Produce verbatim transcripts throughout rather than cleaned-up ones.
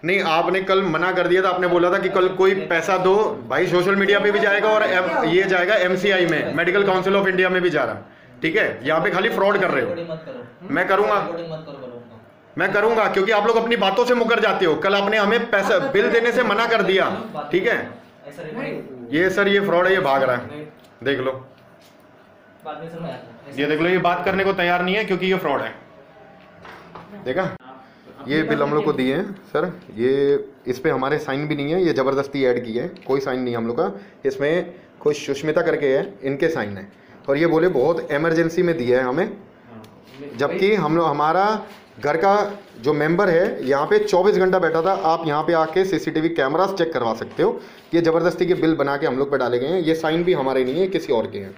नहीं, आपने कल मना कर दिया था, आपने बोला था कि कल कोई पैसा दो भाई, सोशल मीडिया पे भी जाएगा और एम, ये जाएगा एमसीआई में, मेडिकल काउंसिल ऑफ इंडिया में भी जा रहा, ठीक है। यहाँ पे खाली फ्रॉड कर रहे हो। मैं करूंगा, मैं करूंगा, क्योंकि आप लोग अपनी बातों से मुकर जाते हो। कल आपने हमें पैसा बिल देने से मना कर दिया, ठीक है। ये सर ये फ्रॉड है, ये भाग रहा है, देख लो, ये देख लो, ये बात करने को तैयार नहीं है क्योंकि ये फ्रॉड है। देखा, ये बिल हम लोग को दिए हैं सर, ये इस पे हमारे साइन भी नहीं है, ये ज़बरदस्ती ऐड की है, कोई साइन नहीं है हम लोग का इसमें। कोई सुष्मिता करके है, इनके साइन है, और ये बोले बहुत इमरजेंसी में दिया है हमें, जबकि हम लोग, हमारा घर का जो मेंबर है यहाँ पे चौबीस घंटा बैठा था। आप यहाँ पे आके सीसीटीवी कैमरास चेक करवा सकते हो। ये ज़बरदस्ती के बिल बना के हम लोग पे डाले गए हैं, ये साइन भी हमारे नहीं है, किसी और के हैं।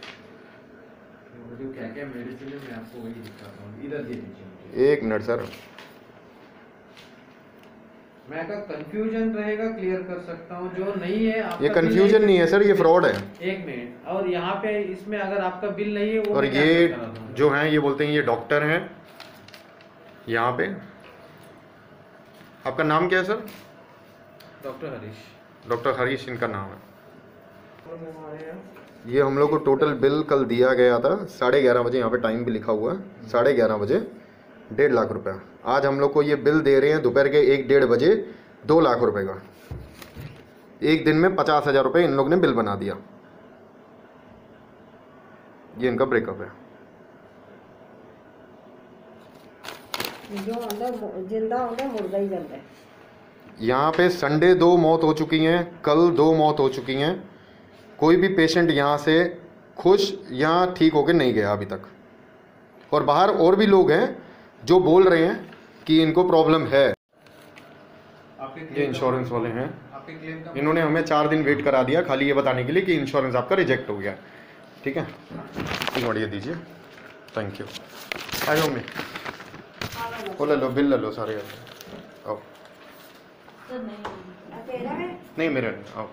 एक मिनट सर, मैं का कंफ्यूजन रहेगा, क्लियर कर सकता हूँ। जो नहीं है आपका, ये कंफ्यूजन नहीं है सर, ये फ्रॉड है। एक मिनट, और यहाँ पे इसमें अगर आपका बिल नहीं है वो, और ये जो हैं ये बोलते हैं ये डॉक्टर हैं यहाँ पे। आपका नाम क्या है sir? Doctor Harish. Doctor Harish इनका नाम है। ये हम लोग को टोटल बिल कल दिया गया था साढ़े ग्यारह बजे, यहाँ पे टाइम भी लिखा हुआ है साढ़े ग्यारह बजे, डेढ़ लाख रुपया। आज हम लोग को ये बिल दे रहे हैं दोपहर के एक डेढ़ बजे, दो लाख रुपए का। एक दिन में पचास हजार रुपये इन लोग ने बिल बना दिया। ये इनका ब्रेकअप है। जो अंदर जिंदा होंगे मुर्दा ही जलता है। यहाँ पे संडे दो मौत हो चुकी हैं, कल दो मौत हो चुकी हैं। कोई भी पेशेंट यहाँ से खुश या ठीक होकर नहीं गया अभी तक। और बाहर और भी लोग हैं जो बोल रहे हैं कि इनको प्रॉब्लम है। ये इंश्योरेंस वाले हैं, इन्होंने हमें चार दिन वेट करा दिया खाली ये बताने के लिए कि इंश्योरेंस आपका रिजेक्ट हो गया, ठीक है। एक मिनट ये दीजिए, थैंक यू। आ जाओ मैं, वो ले लो, बिल ले लो सारे। आओ, नहीं मेरे आओ।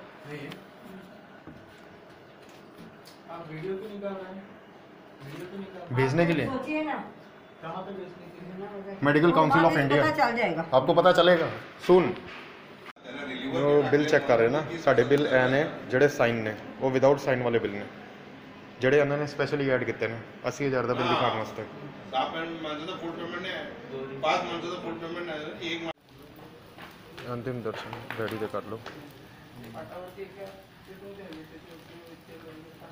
वीडियो तो निकाल रहे हैं, वीडियो तो निकाल भेजने के लिए सोचिए ना, कहाँ पे भेजने के लिए? मेडिकल काउंसिल ऑफ इंडिया, पता चल जाएगा आपको पता चलेगा। सुन, वो बिल चेक कर रहे ना, साढ़े बिल ऐ ने ਜਿਹੜੇ ਸਾਈਨ ਨੇ ਉਹ ਵਿਦਆਊਟ ਸਾਈਨ ਵਾਲੇ ਬਿਲ ਨੇ, ਜਿਹੜੇ ਇਹਨਾਂ ਨੇ ਸਪੈਸ਼ਲੀ ਐਡ ਕੀਤੇ ਨੇ अस्सी हज़ार ਦਾ ਬਿਲ ਦਿਖਾਉਣ ਵਾਸਤੇ। सात मंथ का फुल पेमेंट है, पाँच मंथ का फुल पेमेंट है, एक अंतिम दर्शन रेडी तो कर लो।